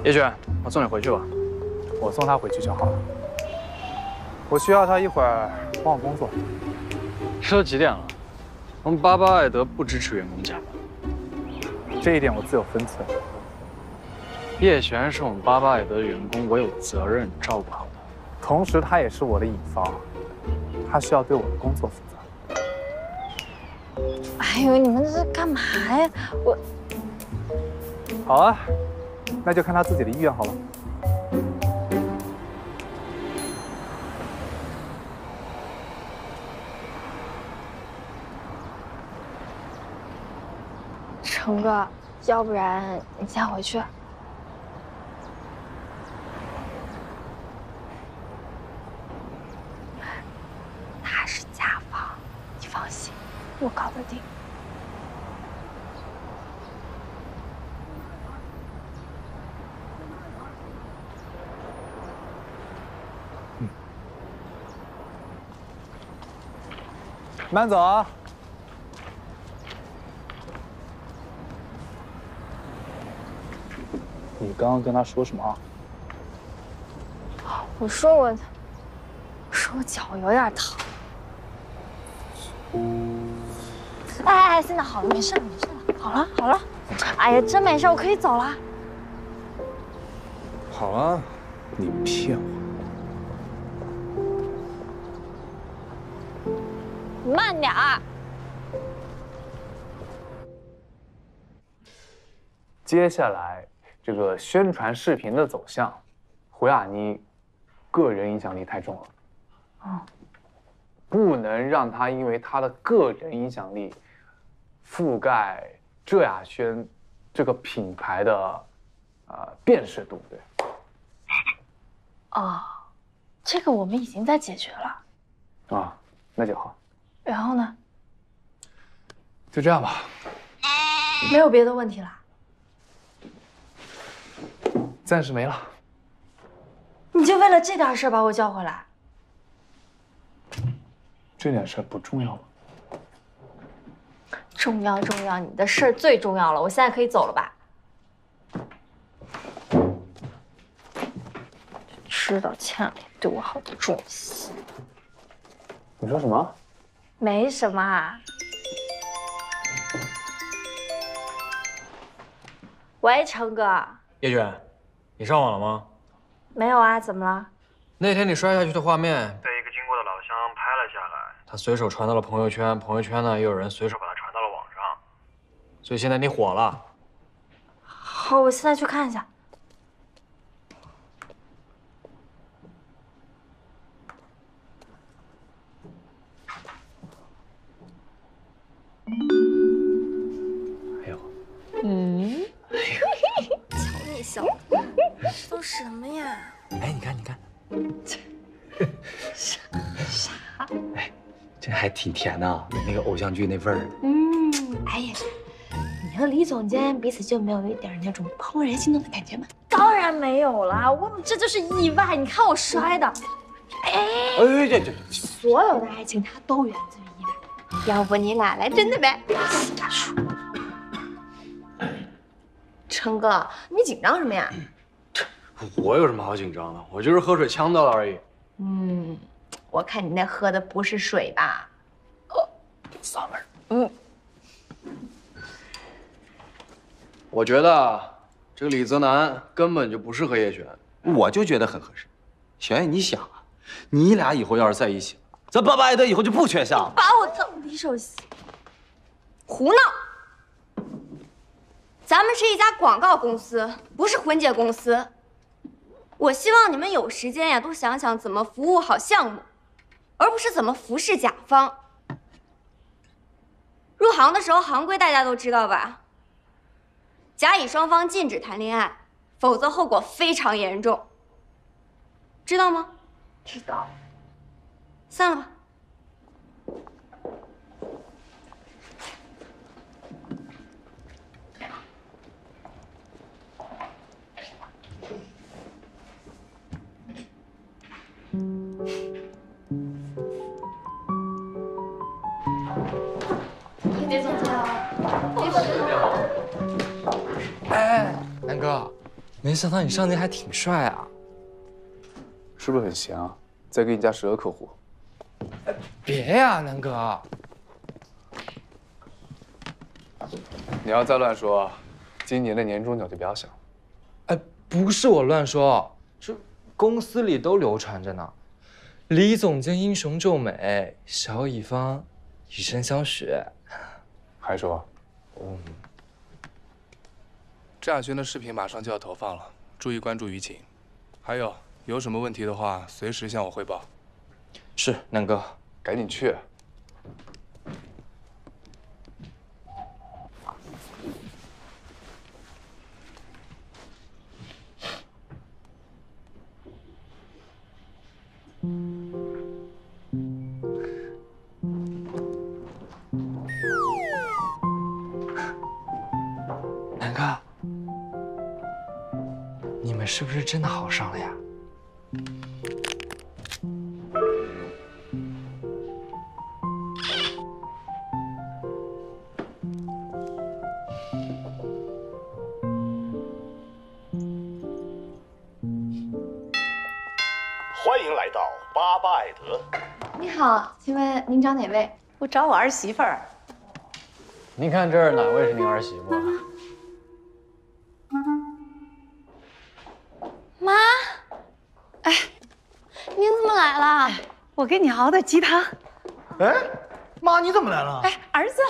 叶璇，我送你回去吧。 我送他回去就好了。我需要他一会儿帮我工作。 这都几点了？我们88爱德不支持员工加班。 这一点我自有分寸。 叶璇是我们88爱德的员工，我有责任照顾好他。 同时，他也是我的乙方，他需要对我的工作负责。 哎呦，你们这是干嘛呀？我好啊，那就看他自己的意愿好了。 成哥，要不然你先回去。他是甲方，你放心，我搞得定。 慢走啊！你刚刚跟他说什么啊？ 我说我脚有点疼。哎，现在好了，没事了，没事了，好了。哎呀，真没事，我可以走了。 好啊，你骗我！ 你慢点儿。 接下来这个宣传视频的走向，胡雅妮个人影响力太重了。 哦。 不能让他因为他的个人影响力覆盖浙雅轩这个品牌的辨识度，对。 哦，这个我们已经在解决了。 啊，那就好。 然后呢？ 就这样吧。 没有别的问题了？ 暂时没了。 你就为了这点事把我叫回来？ 这点事不重要吗？ 重要，你的事儿最重要了。我现在可以走了吧？知道欠了对我好的重心。 你说什么？ 没什么啊。喂，成哥。 叶璇，你上网了吗？ 没有啊，怎么了？ 那天你摔下去的画面被一个经过的老乡拍了下来，他随手传到了朋友圈，朋友圈呢又有人随手把它传到了网上，所以现在你火了。 好，我现在去看一下。 哎呦， 瞧你笑的，这都什么呀？ 哎，你看， 啥？ 哎，这还挺甜的啊，那个偶像剧那味儿。 哎呀，你和李总监彼此就没有一点那种怦然心动的感觉吗？ 当然没有啦，这就是意外。你看我摔的。 哎，这所有的爱情它都源自于意外。要不你俩来真的呗？成哥，你紧张什么呀？ 我有什么好紧张的？我就是喝水呛到了而已。 我看你那喝的不是水吧？ 嗓门。 我觉得这个李泽南根本就不适合叶璇。 我就觉得很合适。小燕，你想啊，你俩以后要是在一起了，咱88爱德以后就不缺项了。 把我当李首席。 胡闹！咱们是一家广告公司，不是婚介公司。我希望你们有时间呀，多想想怎么服务好项目，而不是怎么服侍甲方。入行的时候，行规大家都知道吧？甲乙双方禁止谈恋爱，否则后果非常严重。知道吗？ 知道。 散了吧。 李总监好。哎，南哥， 没想到你上街还挺帅啊！ 是不是很闲啊？再给你家10个客户。 别呀，南哥。 你要再乱说，今年的年终奖就不要想。 哎，不是我乱说，是公司里都流传着呢。李总监英雄救美，小乙方以身相许。 还说， 郑亚轩的视频马上就要投放了，注意关注舆情。还有什么问题的话，随时向我汇报。 是，南哥， 赶紧去。 南哥，你们是不是真的好上了呀？ 欢迎来到巴巴艾德。 你好，请问您找哪位？ 我找我儿媳妇儿。 您看这儿哪位是您儿媳妇？ 妈，哎，您怎么来了？ 我给你熬的鸡汤。 哎，妈，你怎么来了？ 哎，儿子。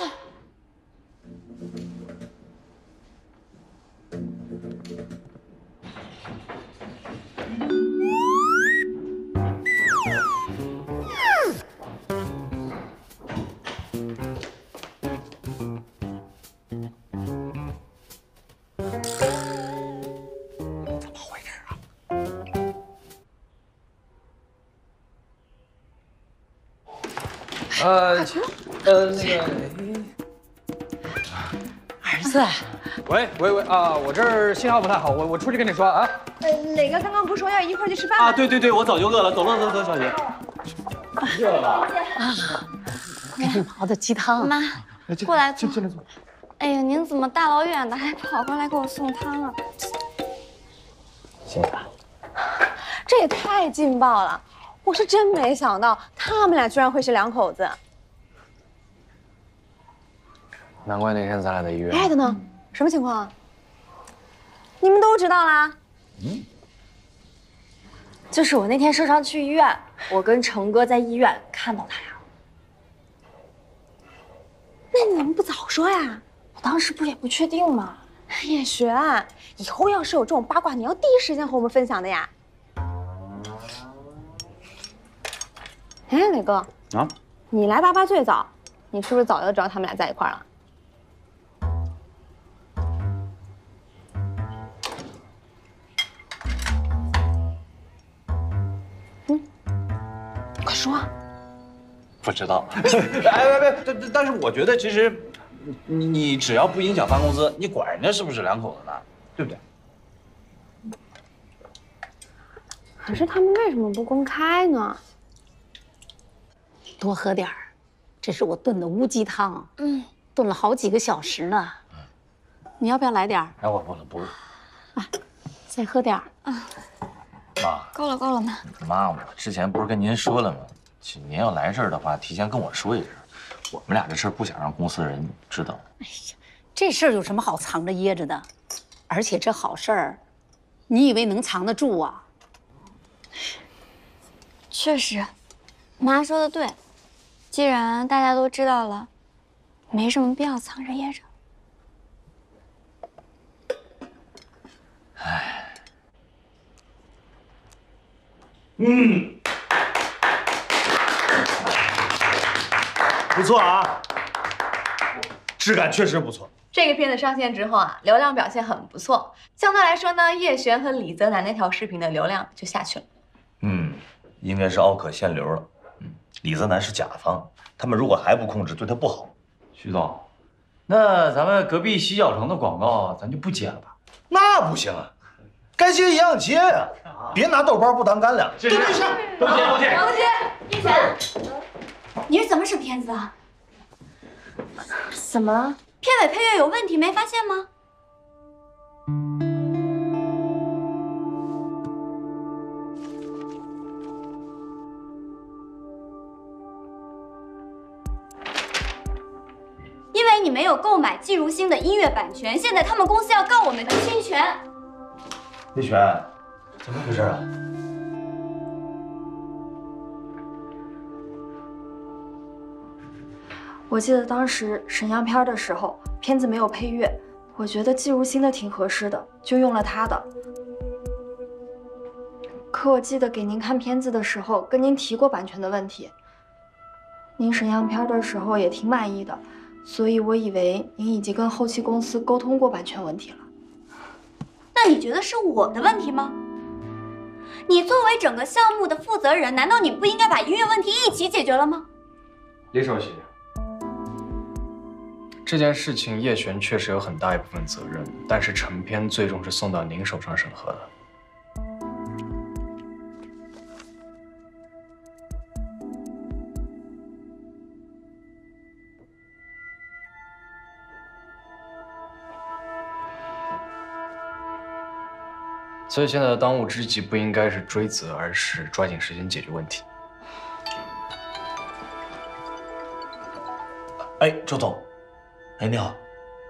那个， 儿子， 喂啊，我这儿信号不太好，我出去跟你说啊。 磊哥刚刚不是说要一块去吃饭吗？ 啊，对，我早就饿了，走，小姐。 热了啊！给你熬的鸡汤。 妈，过来坐。哎呀，您怎么大老远的还跑过来给我送汤啊？ 辛苦了。 这也太劲爆了！我是真没想到他们俩居然会是两口子。 难怪那天咱俩在医院。 艾的呢？什么情况啊？你们都知道啦？ 就是我那天受伤去医院，我跟成哥在医院看到他俩。 那你怎么不早说呀？ 我当时不也不确定吗？ 叶璇，以后要是有这种八卦，你要第一时间和我们分享的呀。哎，磊哥啊， 你来巴巴最早，你是不是早就知道他们俩在一块儿了？快说！ 不知道。哎，但是我觉得其实，你只要不影响发工资，你管人家是不是两口子呢？对不对？ 可是他们为什么不公开呢？ 多喝点儿，这是我炖的乌鸡汤，炖了好几个小时呢。你要不要来点儿？ 哎，我不饿。 啊，再喝点儿。 妈， 够了，妈。 妈，我之前不是跟您说了吗？您要来这儿的话，提前跟我说一声。我们俩这事儿不想让公司的人知道。 哎呀，这事儿有什么好藏着掖着的？而且这好事儿，你以为能藏得住啊？ 确实，妈说的对。既然大家都知道了，没什么必要藏着掖着。 唉， 不错啊，质感确实不错。 这个片子上线之后啊，流量表现很不错。相对来说呢，叶璇和李泽南那条视频的流量就下去了。 应该是奥可限流了。李泽南是甲方，他们如果还不控制，对他不好。徐总，那咱们隔壁洗脚城的广告咱就不接了吧？ 那不行啊，该接一样接呀，别拿豆包不当干粮。 都接。 王子杰，叶璇，你是怎么审片子的？ 怎么了？ 片尾配乐有问题，没发现吗？ 有购买季如新的音乐版权，现在他们公司要告我们侵权。 叶璇，怎么回事啊？ 我记得当时审样片的时候，片子没有配乐，我觉得季如新的挺合适的，就用了他的。可我记得给您看片子的时候，跟您提过版权的问题。您审样片的时候也挺满意的，所以我以为您已经跟后期公司沟通过版权问题了。 那你觉得是我的问题吗？你作为整个项目的负责人，难道你不应该把音乐问题一起解决了吗？ 李首席，这件事情叶璇确实有很大一部分责任，但是成片最终是送到您手上审核的。所以现在的当务之急不应该是追责，而是抓紧时间解决问题。 哎，周总，哎，你好。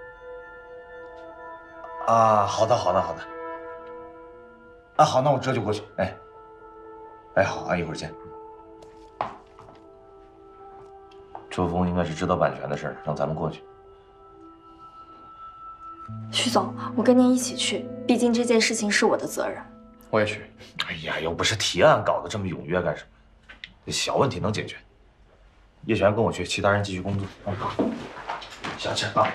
啊，好的，好的，好的。啊，好，那我这就过去。哎，哎，好啊，一会儿见。周峰应该是知道版权的事儿，让咱们过去。 徐总，我跟您一起去，毕竟这件事情是我的责任。 我也去。 哎呀，又不是提案，搞得这么踊跃干什么？这小问题能解决。叶璇跟我去，其他人继续工作。下去啊。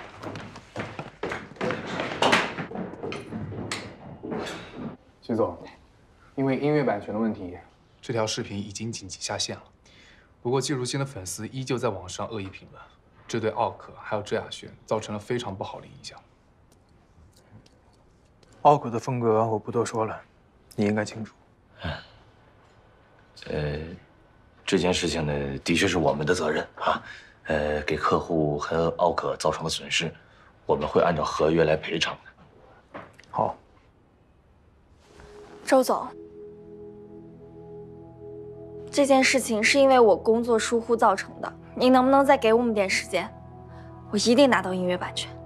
徐总，因为音乐版权的问题， 这条视频已经紧急下线了。不过季如新的粉丝依旧在网上恶意评论，这对奥可还有周亚轩造成了非常不好的影响。 奥可的风格我不多说了，你应该清楚。 这件事情呢，的确是我们的责任啊。给客户和奥可造成的损失，我们会按照合约来赔偿的。 好。 周总，这件事情是因为我工作疏忽造成的，您能不能再给我们点时间？我一定拿到音乐版权。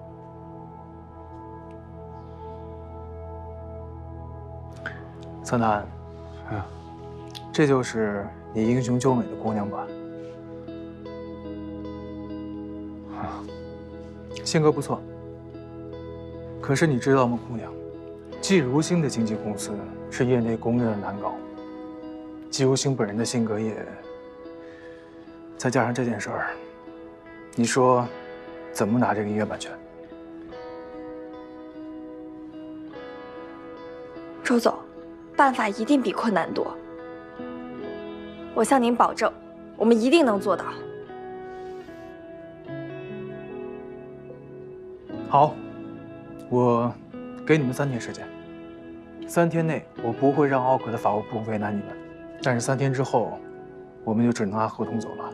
侧南，这就是你英雄救美的姑娘吧？性格不错。可是你知道吗，姑娘，季如新的经纪公司是业内公认的难搞。季如新本人的性格也，再加上这件事儿，你说怎么拿这个音乐版权？ 周总，办法一定比困难多。我向您保证，我们一定能做到。 好，我给你们3天时间。3天内我不会让奥可的法务部为难你们，但是3天之后，我们就只能按合同走了。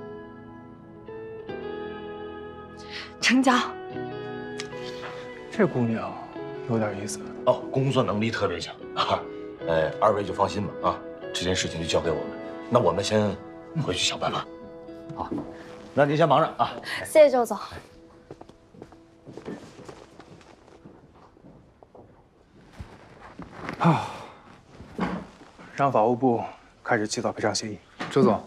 成交。 这姑娘有点意思哦，工作能力特别强啊。2位就放心吧啊，这件事情就交给我们。那我们先回去想办法。好，那您先忙着啊。 谢谢周总。 让法务部开始起草赔偿协议。 周总，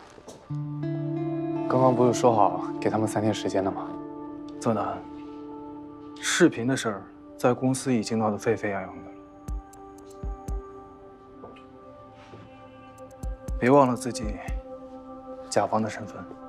刚刚不是说好给他们3天时间的吗？泽南，视频的事儿在公司已经闹得沸沸扬扬的了，别忘了自己甲方的身份。